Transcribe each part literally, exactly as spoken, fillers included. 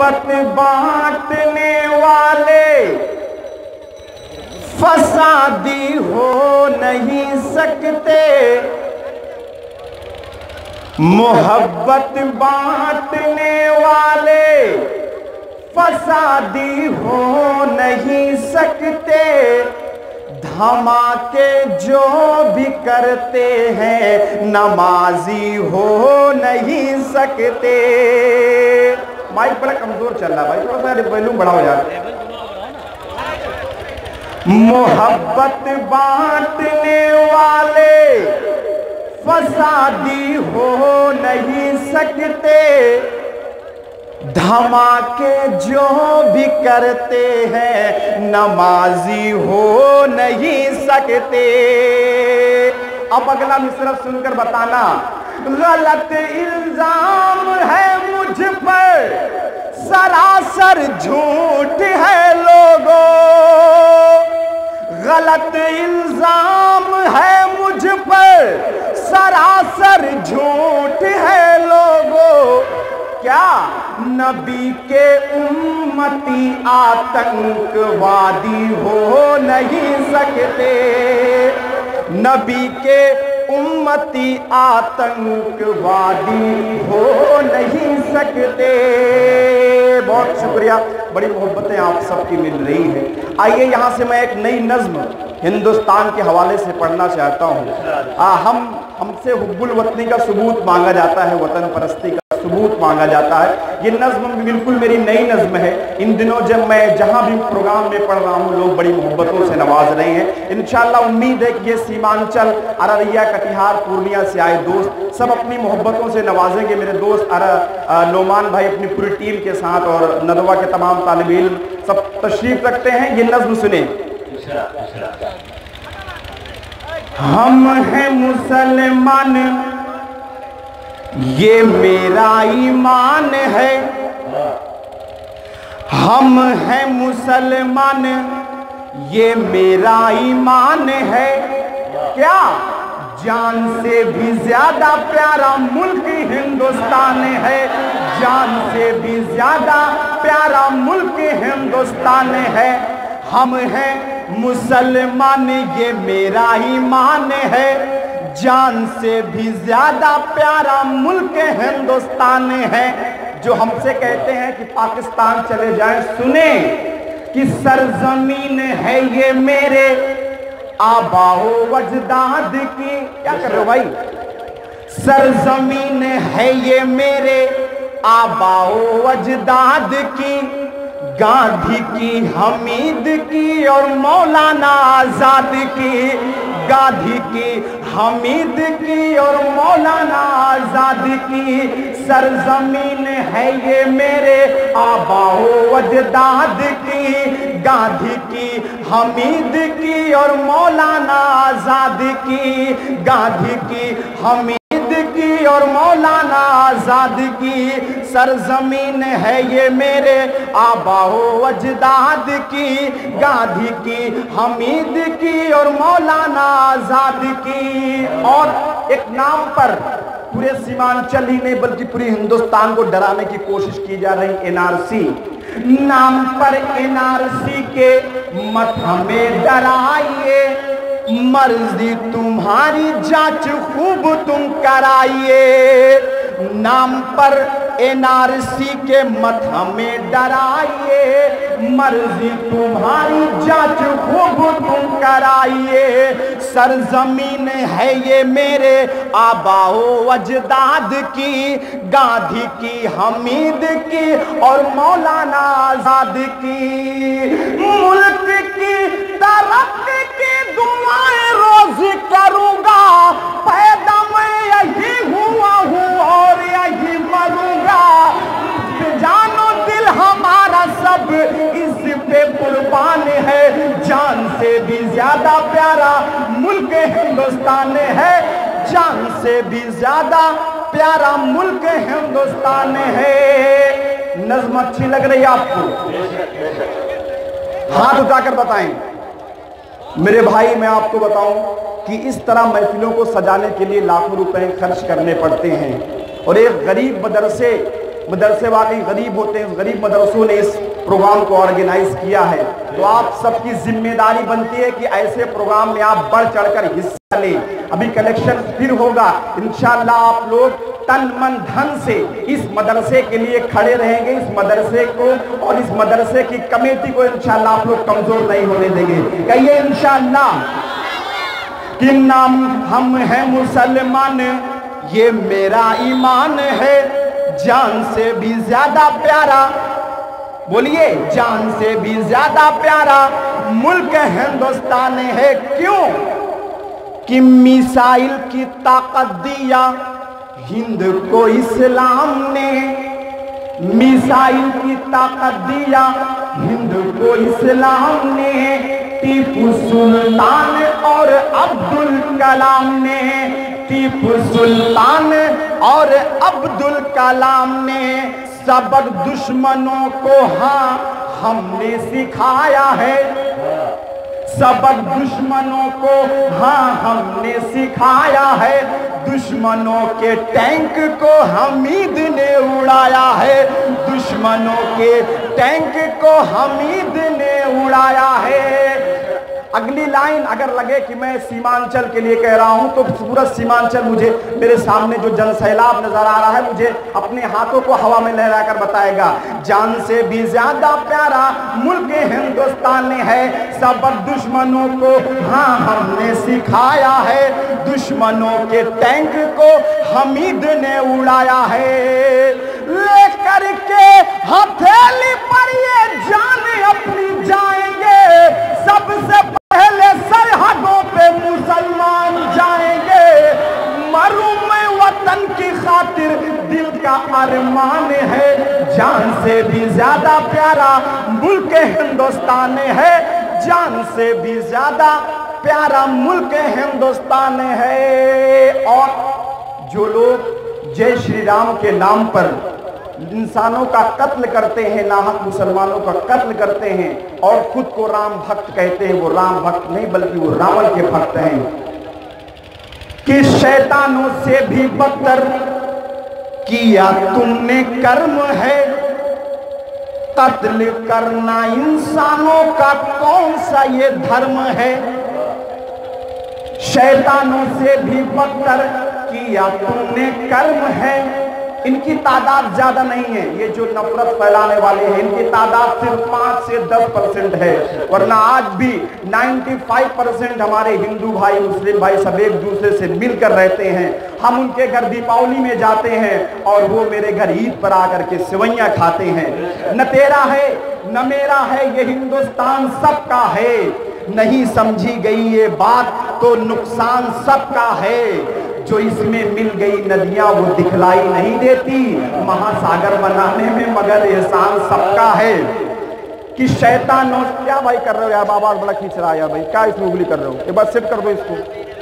पत बांटने वाले फसादी हो नहीं सकते, मोहब्बत बांटने वाले फसादी हो नहीं सकते, धमाके जो भी करते हैं नमाजी हो नहीं सकते। माइक बड़ा कमजोर चल रहा भाई, थोड़ा सा वॉल्यूम बढ़ाओ यार। मोहब्बत बांटने वाले फसादी हो नहीं सकते, धमाके जो भी करते हैं नमाजी हो नहीं सकते। अब अगला मिसरा सुनकर बताना, गलत इल्जाम है मुझ पर, सरासर झूठ है लोगों, गलत इल्जाम है मुझ पर, सरासर झूठ है लोगों। क्या नबी के उम्मती आतंकवादी हो नहीं सकते, नबी के उम्मती आतंकवादी हो नहीं सकते। बहुत शुक्रिया, बड़ी मोहब्बतें आप सबकी मिल रही हैं। आइए यहाँ से मैं एक नई नज्म हिंदुस्तान के हवाले से पढ़ना चाहता हूँ। आ, हम हमसे हुब्बुल वतनी का सबूत मांगा जाता है, वतन परस्ती का सबूत मांगा जाता है। ये नज्म बिल्कुल मेरी नई नज्म है। इन दिनों जब मैं जहाँ भी प्रोग्राम में पढ़ रहा हूँ लोग बड़ी मोहब्बतों से नवाज रहे हैं। इंशाअल्लाह उम्मीद है कि ये सीमांचल, अररिया, कटिहार, पूर्णिया से आए दोस्त सब अपनी मोहब्बतों से नवाजेंगे। मेरे दोस्त अर लोमान भाई अपनी पूरी टीम के साथ और नदवा के तमाम तालिब इल्म सब तशरीफ रखते हैं। ये नज्म सुने। हम हैं मुसलमान, ये मेरा ईमान है, हम हैं मुसलमान, ये मेरा ईमान है। क्या जान से भी ज्यादा प्यारा मुल्क हिंदुस्तान है, जान से भी ज्यादा प्यारा मुल्क हिंदुस्तान है। हम हैं मुसलमान, ये मेरा ईमान है, जान से भी ज्यादा प्यारा मुल्क हिंदुस्तान है। जो हमसे कहते हैं कि पाकिस्तान चले जाएं, सुने कि सरजमीन है ये मेरे आबाओ वजदाद की। क्या कर रहे हो भाई? सरजमीन है ये मेरे आबाओ वजदाद की, गांधी की, हमीद की और मौलाना आजाद की, गांधी की, हमीद की और मौलाना आजाद की। सरजमीन है ये मेरे आबाओ वजदाद की, गांधी की, हमीद की और मौलाना आजाद की, गांधी की, हमीद की और मौलाना आजाद की। सरजमीन है ये मेरे आबाओ वजदाद की, गांधी की, हमीद की और मौलाना आजाद की। और एक नाम पर पूरे सीमांचल ही नहीं बल्कि पूरी हिंदुस्तान को डराने की कोशिश की जा रही एनआरसी, नाम पर एनआरसी के मत हमें डराइए, मर्जी तुम्हारी जांच खूब तुम कराइए। नाम पर एनआरसी के मत हमें डराइए, मर्जी तुम्हारी जांच खूब तुम कराइए। सरजमीन है ये मेरे आबाओ वजदाद की, गांधी की, हमीद की और मौलाना आजाद की। मुल्क की तरक्की की दुआएं रोज करूंगा, पैदा मैं यही हुआ हूँ और यही मरूंगा। जानो दिल हमारा सब इस पे कुर्बान है, जान से भी ज्यादा प्यारा मुल्क हिंदुस्तान है, जान से भी ज्यादा प्यारा मुल्क हिंदुस्तान है। नज्म अच्छी लग रही है आपको? हाथ उठाकर बताएं। मेरे भाई मैं आपको बताऊं कि इस तरह महफिलों को सजाने के लिए लाखों रुपए खर्च करने पड़ते हैं और एक गरीब मदरसे मदरसे वाकई गरीब होते हैं, गरीब मदरसों ने इस प्रोग्राम को ऑर्गेनाइज किया है। तो आप सबकी जिम्मेदारी बनती है कि ऐसे प्रोग्राम में आप बढ़ चढ़कर हिस्सा लें। अभी कलेक्शन फिर होगा, इंशाअल्लाह आप लोग तन मन धन से इस मदरसे के लिए खड़े रहेंगे। इस मदरसे को और इस मदरसे की कमेटी को इंशाअल्लाह आप लोग कमजोर नहीं होने देंगे। कहिए इंशाअल्लाह कि नाम हम हैं मुसलमान, ये मेरा ईमान है, जान से भी ज्यादा प्यारा, बोलिए जान से भी ज्यादा प्यारा मुल्क हिंदुस्तान है। क्यों कि मिसाइल की ताकत दिया हिंद को इस्लाम ने, मिसाइल की ताकत दिया हिंद को इस्लाम ने, टीपू सुल्तान और अब्दुल कलाम ने, टीपू सुल्तान और अब्दुल कलाम ने सबक दुश्मनों को हाँ हमने सिखाया है, सबक दुश्मनों को हाँ हमने सिखाया है, दुश्मनों के टैंक को हमीद ने उड़ाया है, दुश्मनों के टैंक को हमीद ने उड़ाया है। अगली लाइन अगर लगे कि मैं सीमांचल के लिए कह रहा हूं तो पूरा सीमांचल मुझे मेरे सामने जो जनसैलाब नजर आ रहा है मुझे अपने हाथों को हवा में लहराकर बताएगा। जान से भी ज्यादा प्यारा मुल्क हिंदुस्तान है, सबक दुश्मनों को हाँ हमने सिखाया है, दुश्मनों के टैंक को हमीद ने उड़ाया है। लेकर के हथेली पर ये जान अपनी जाएंगे, सबसे पहले सरहदों पे मुसलमान जाएंगे, मरूं मैं वतन की खातिर दिल का अरमान है, जान से भी ज्यादा प्यारा मुल्क हिंदुस्तान है, जान से भी ज्यादा प्यारा मुल्क हिंदुस्तान है। और जो लोग जय श्री राम के नाम पर इंसानों का कत्ल करते हैं, नाहक मुसलमानों का कत्ल करते हैं और खुद को राम भक्त कहते हैं, वो राम भक्त नहीं बल्कि वो रावण के भक्त हैं। कि शैतानों से भी बदतर किया तुमने कर्म है, कत्ल करना इंसानों का कौन सा ये धर्म है, शैतानों से भी बदतर किया तुमने कर्म है। इनकी तादाद ज्यादा नहीं है, ये जो नफरत फैलाने वाले हैं इनकी तादाद सिर्फ पांच से दस परसेंट है, वरना आज भी पचानवे परसेंट हमारे हिंदू भाई मुस्लिम भाई सब एक दूसरे से मिलकर रहते हैं। हम उनके घर दीपावली में जाते हैं और वो मेरे घर ईद पर आकर के सेवैयां खाते हैं। न तेरा है न मेरा है, ये हिंदुस्तान सबका है, नहीं समझी गई ये बात तो नुकसान सबका है, जो इसमें मिल गई नदियां वो दिखलाई नहीं देती, महासागर बनाने में मगर एहसान सबका है। कि शैतानों क्या भाई कर रहे हो यार, बाबा बड़ा खींच रहा है यार भाई, क्या इसमें उंगली कर रहे हो, एक बार सेट कर दो इसको।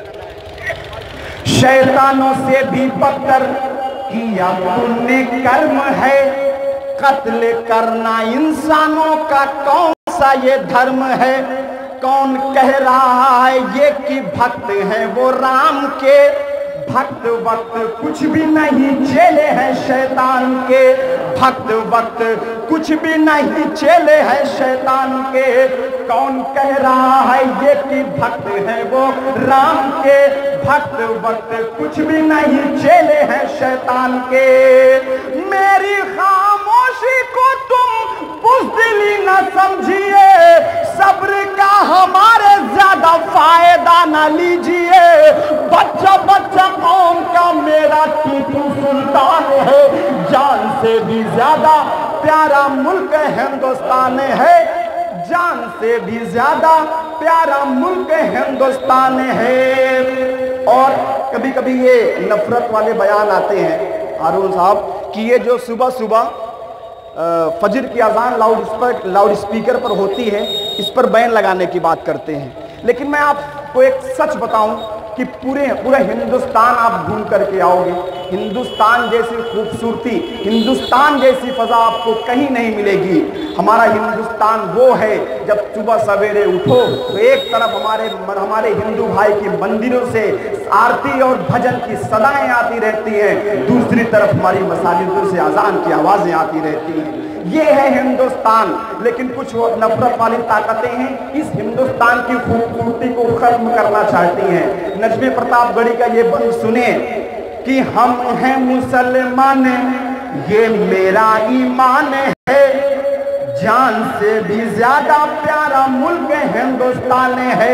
शैतानों से भी बदतर किया तुमने कर्म है, कत्ल करना इंसानों का कौन सा ये धर्म है, कौन कह रहा है ये कि भक्त हैं वो राम के, भक्त वक्त कुछ भी नहीं चेले हैं शैतान के, भक्त वक्त कुछ भी नहीं चेले हैं शैतान के, कौन कह रहा है ये कि भक्त हैं वो राम के, भक्त वक्त कुछ भी नहीं चेले हैं शैतान के। मेरी खामोशी को तुम बुज़दिली न समझिए, सब्र का हमारे ज्यादा फायदा न लीजिए, बच्चा बच्चा कौम का मेरा टीपू सुल्तान है, जान से भी ज्यादा प्यारा मुल्क हिंदुस्तान है, जान से भी ज्यादा प्यारा मुल्क हिंदुस्तान है। और कभी कभी ये नफरत वाले बयान आते हैं हारून साहब कि ये जो सुबह सुबह फजर की अजान लाउड स्पीकर लाउड स्पीकर पर होती है, इस पर बैन लगाने की बात करते हैं। लेकिन मैं आपको एक सच बताऊं कि पूरे पूरा हिंदुस्तान आप घूम करके आओगे, हिंदुस्तान जैसी खूबसूरती, हिंदुस्तान जैसी फजा आपको कहीं नहीं मिलेगी। हमारा हिंदुस्तान वो है, जब सुबह सवेरे उठो तो एक तरफ हमारे हमारे हिंदू भाई के मंदिरों से आरती और भजन की सदाएं आती रहती हैं, दूसरी तरफ हमारी मसाजिदों से अजान की आवाज़ें आती रहती हैं। ये है हिंदुस्तान। लेकिन कुछ नफरत वाली ताकतें हैं, इस हिंदुस्तान की खूबसूरती को खत्म करना चाहती हैं। नजमे प्रतापगढ़ी का ये बंद सुने कि हम हैं मुसलमान, ये मेरा ईमान है, जान से भी ज्यादा प्यारा मुल्क हिंदुस्तान है।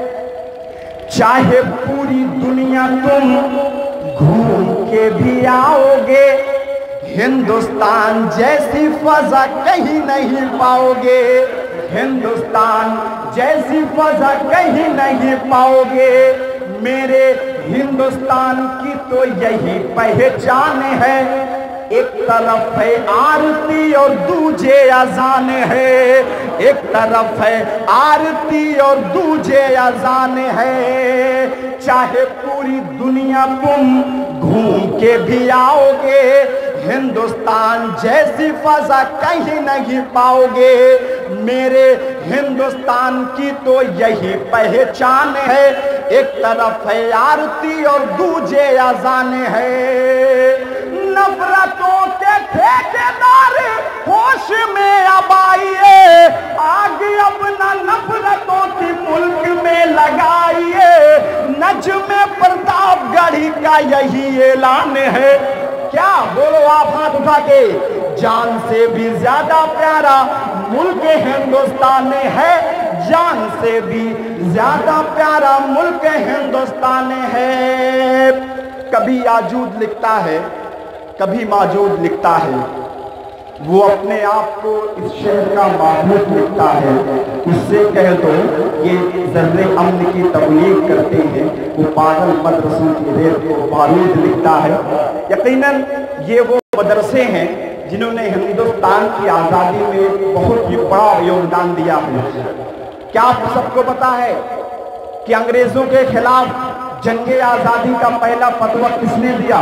चाहे पूरी दुनिया तुम घूम के भी आओगे, हिंदुस्तान जैसी फजा कहीं नहीं पाओगे, हिंदुस्तान जैसी फजा कहीं नहीं पाओगे। मेरे हिंदुस्तान की तो यही पहचान है, एक तरफ है आरती और दूजे अजान है, एक तरफ है आरती और दूजे अजान है। चाहे पूरी दुनिया तुम घूम के भी आओगे, हिंदुस्तान जैसी फजा कहीं नहीं पाओगे। मेरे हिंदुस्तान की तो यही पहचान है, एक तरफ है आरती और दूजे अजान है। नफरतों के ठेकेदार होश में अब आइए, आगे अपना नफरतों की मुल्क में लगाइए। नजमे प्रतापगढ़ी का यही ऐलान है। क्या बोलो आप हाथ उठा के, जान से भी ज्यादा प्यारा मुल्क हिंदुस्तान है, जान से भी ज्यादा प्यारा मुल्क हिंदुस्तान है। कभी आजूद लिखता है, कभी माजूद लिखता है, वो अपने आप को इस शहर का महबूब लिखता है। उससे कह दो ये ज़र्रे अमन की तबलीग करते हैं, वो पागल मदरसों की रेत को बारूद लिखता है। यकीनन ये वो मदरसे हैं जिन्होंने हिंदुस्तान की आज़ादी में बहुत ही बड़ा योगदान दिया है। क्या आप सबको पता है कि अंग्रेजों के खिलाफ जंगे आज़ादी का पहला फतवा किसने दिया?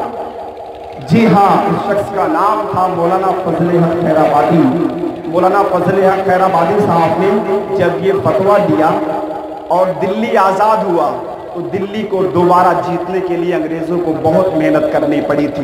जी हाँ, इस शख्स का नाम था मौलाना फजल हक खैराबादी। मौलाना फजल हक खैराबादी साहब ने जब ये फतवा दिया और दिल्ली आज़ाद हुआ, तो दिल्ली को दोबारा जीतने के लिए अंग्रेज़ों को बहुत मेहनत करनी पड़ी थी।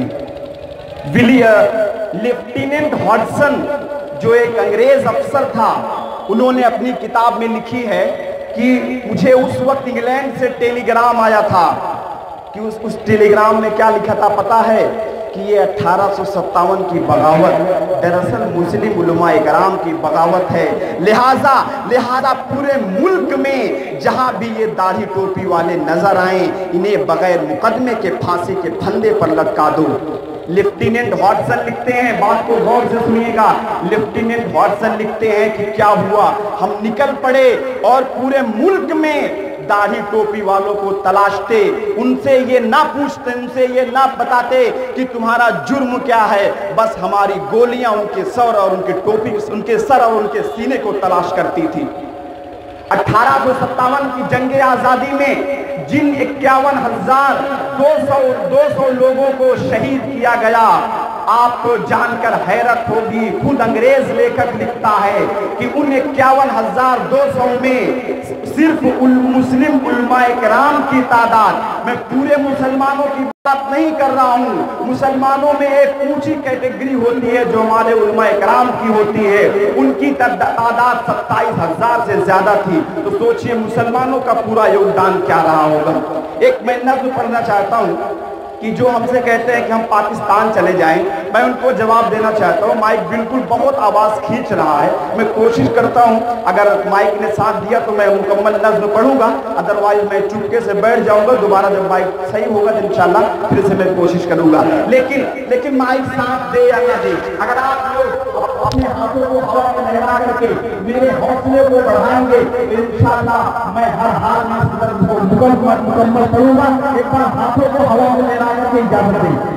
विलियम लेफ्टिनेंट हॉडसन जो एक अंग्रेज अफसर था, उन्होंने अपनी किताब में लिखी है कि मुझे उस वक्त इंग्लैंड से टेलीग्राम आया था कि उस उस टेलीग्राम में क्या लिखा था पता है कि ये अठारह सौ सत्तावन की बगावत दरअसल मुस्लिम उलमाए कराम की बगावत है। लिहाजा लिहाजा पूरे मुल्क में जहां भी ये दाढ़ी टोपी वाले नजर आए, इन्हें बगैर मुकदमे के फांसी के फंदे पर लटका दो। लेफ्टिनेंट हॉडसन लिखते हैं, बात को गौर से सुनिएगा, लेफ्टिनेंट हॉडसन लिखते हैं कि क्या हुआ, हम निकल पड़े और पूरे मुल्क में दाढ़ी टोपी वालों को तलाशते, उनसे ये ना पूछते, उनसे ये ना बताते कि तुम्हारा जुर्म क्या है, बस हमारी गोलियां उनके सर और उनके टोपी उनके सर और उनके सीने को तलाश करती थी। अठारह सौ सत्तावन की जंगे आजादी में जिन इक्यावन हजार दो सौ दो सौ लोगों को शहीद किया गया, आपको जानकर हैरत होगी, खुद अंग्रेज लेखक लिखता है कि उन इक्यावन हजार दो सौ में सिर्फ उल, मुस्लिम उलमाए किराम की तादाद, मैं पूरे मुसलमानों की बात नहीं कर रहा हूँ, मुसलमानों में एक ऊंची कैटेगरी होती है जो हमारे उलमाए किराम की होती है, उनकी तादाद सत्ताईस हजार से ज्यादा थी। तो सोचिए मुसलमानों का पूरा योगदान क्या रहा होगा। एक मैं नज़्म पढ़ना चाहता हूँ कि जो हमसे कहते हैं कि हम पाकिस्तान चले जाएं, मैं उनको जवाब देना चाहता हूं। माइक बिल्कुल बहुत आवाज़ खींच रहा है, मैं कोशिश करता हूं अगर माइक ने साथ दिया तो मैं मुकम्मल नज़्म पढ़ूंगा, अदरवाइज मैं चुपके से बैठ जाऊंगा। दोबारा जब माइक सही होगा तो इंशाल्लाह फिर से मैं कोशिश करूंगा। लेकिन लेकिन माइक साथ दे या ना दे, अगर आप लोग अपने हाथों को हवा में लहरा करके मेरे हौसले को बढ़ाएंगे तो इंशाल्लाह मैं हर हाल में इस नज़्म को मुकम्मल मुकम्मल पढ़ूंगा। एक बार हाथों को हवा में लहरा करके इजाजत दें।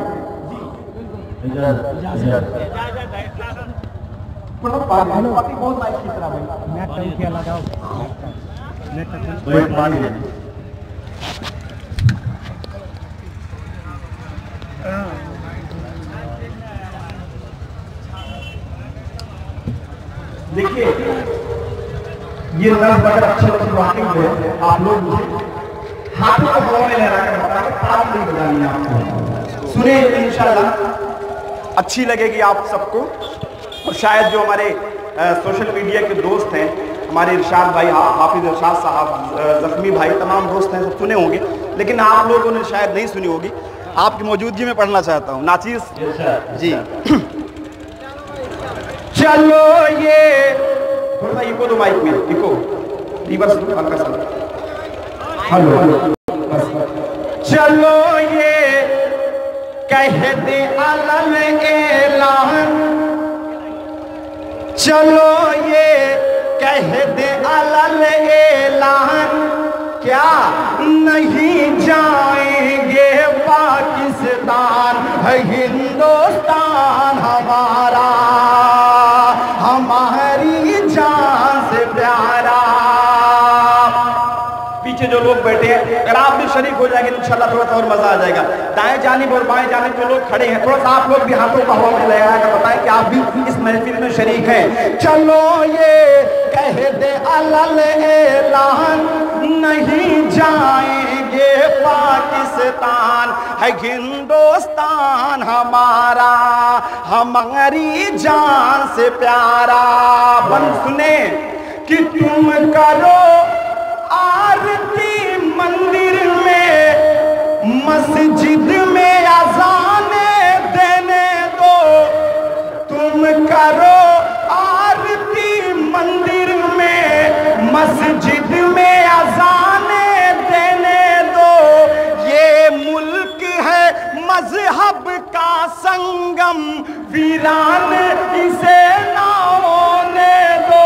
बहुत माइक की तरह भाई लगाओ। देखिए ये नर्स बड़ा अच्छे अच्छे वाकई में आप लोग हाथों को हवा में लहरा कर बताएंगे, ताल नहीं बजानी है आपको। सुने इंशाल्लाह अच्छी लगेगी आप सबको। और शायद जो हमारे आ, सोशल मीडिया के दोस्त हैं, हमारे इरशाद भाई, हाफिज इरशाद साहब, जख्मी भाई, तमाम दोस्त हैं, सब सुने होंगे, लेकिन आप लोगों ने शायद नहीं सुनी होगी। आपकी मौजूदगी में पढ़ना चाहता हूँ नाचीज जी। चलो ये थोड़ा इको दो माइक में, इको रिवर्स हल्का सा, हेलो। चलो ये कह दे अलल ऐलान, चलो ये कह दे अलल ऐलान, क्या नहीं जाएंगे पाकिस्तान, है हिंदुस्तान हमारा, हमारी जान से प्यारा। पीछे जो लोग बैठे हैं, अगर आप भी शरीक हो जाएंगे इंशाल्लाह थोड़ा सा और मजा आ जाएगा। दाएं जानिब और बाएं जानिब जो लोग खड़े हैं, थोड़ा सा आप लोग भी हाथों को हवा में लगा कर बताएं कि आप भी इस महफिल में शरीक हैं। चलो ये कह दे अलल ऐलान, नहीं जाएंगे पाकिस्तान, है हिंदुस्तान हमारा, हमारी जान से प्यारा। बन सुने कि तुम करो आरती मंदिर में, मस्जिद में अज़ाने देने दो, तुम करो आरती मंदिर में, मस्जिद में अज़ाने देने दो। ये मुल्क है मजहब का संगम, वीरान इसे ना होने दो।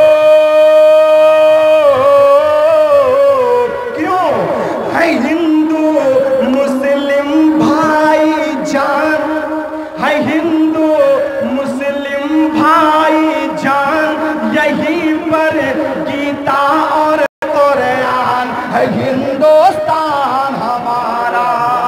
हिंदू मुस्लिम भाईजान, है हिंदू मुस्लिम भाईजान, यहीं पर गीता और कुरान, है हिंदुस्तान हमारा,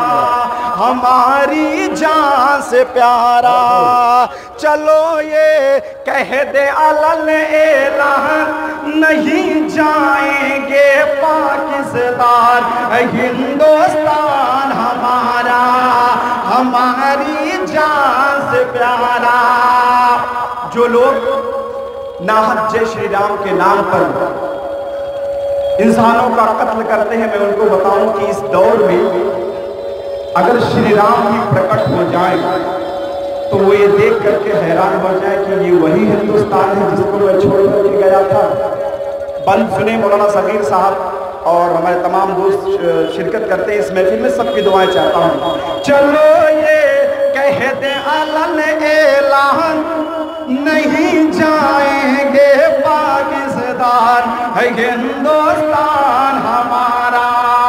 हमारी जान से प्यारा। चलो ये कह दे अलल ऐलान, नहीं जाएंगे पाकिस्तान, हिंदुस्तान हमारा, हमारी जान से प्यारा। जो लोग नाहक जय श्री राम के नाम पर इंसानों का कत्ल करते हैं, मैं उनको बताऊं कि इस दौर में अगर श्री राम भी प्रकट हो जाए तो वो ये देख करके हैरान हो जाए कि ये वही हिंदुस्तान है जिसको मैं छोड़ करके गया था। बंद सुने मौलाना सगीर साहब और हमारे तमाम दोस्त शिरकत करते हैं इस महफिल में, सबकी दुआएं चाहता हूँ। चलो ये कह दे अलल ऐलान, नहीं जाएंगे पाकिस्तान, है हिंदुस्तान हमारा।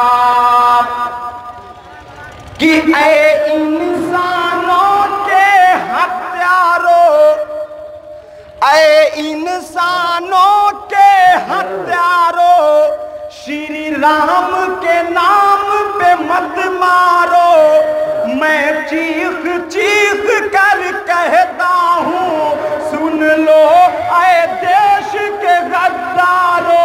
कि ऐ इंसानों के हत्यारों, ऐ इंसानों के हत्यारों, श्री राम के नाम पे मत मारो। मैं चीख चीख कर कहता हूँ, सुन लो ऐ देश के गद्दारों।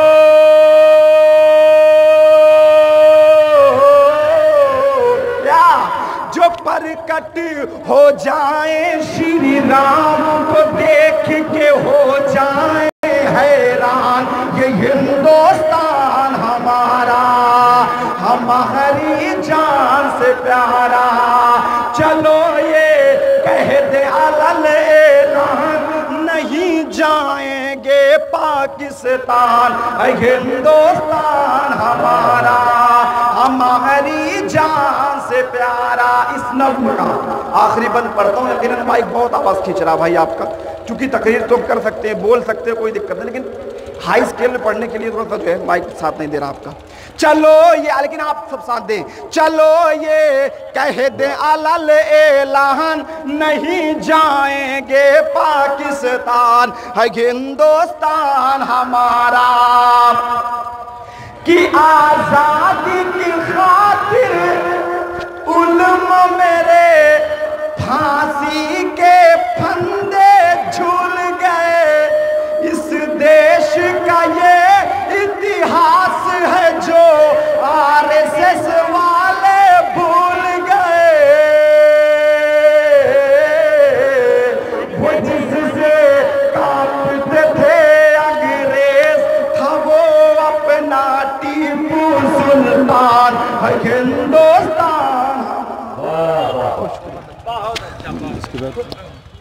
जो प्रकट हो जाए श्री राम को देख के हो जाए हैरान, ये हिंदुस्तान हमारा, हमारी जान से प्यारा। चलो ये कह दे अलल ऐलान, नहीं जाएंगे पाकिस्तान, हिंदुस्तान हमारा, हमारी जान से प्यारा। इस नज़्म का आखिरी बंद पढ़ता हूँ। यकीनन माइक बहुत आवाज़ खींच रहा भाई आपका, चूंकि तकरीर तो कर सकते हैं, बोल सकते हैं, कोई दिक्कत नहीं, लेकिन हाई स्केल में पढ़ने के लिए थोड़ा सा जो है माइक साथ नहीं दे रहा आपका। चलो ये, लेकिन आप सब साथ दें। चलो ये कह दे अलल ऐलान, नहीं जाएंगे पाकिस्तान, है हिंदुस्तान हमारा। कि आजादी की खातिर उल्म मेरे फांसी के फंदे झूल गए, हिंदुस्तान। बहुत अच्छा।